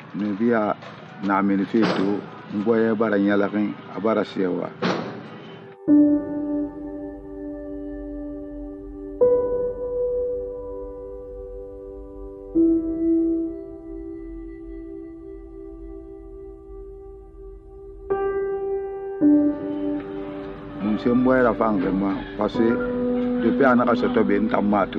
Nubia na minifito mboye bara nyalakin abara sewa Mumse mboye la fange ma parce que depuis anaka soto ben tamatu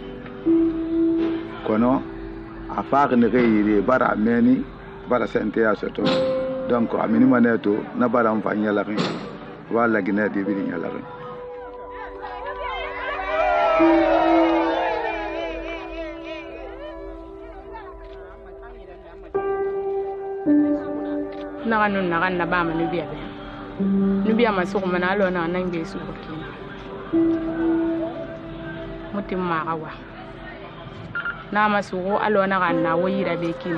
kono afaq ne gayire bara meni bara sente ya soto donc amini maneto na bara mfanya la kin wala Guinea TB nya la kin nagan na ba ma Nubia be Nubia masuko manalo na nange suko kina mutim ma gawa na masuko alo na kan na woyira be kina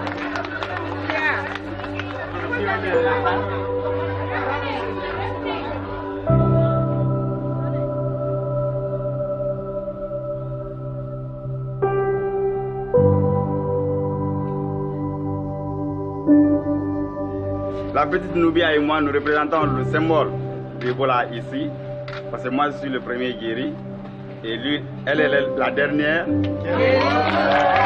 La petite Nubia et moi, nous représentons le symbole de Ebola ici, parce que moi je suis le premier guéri et lui, elle est la dernière.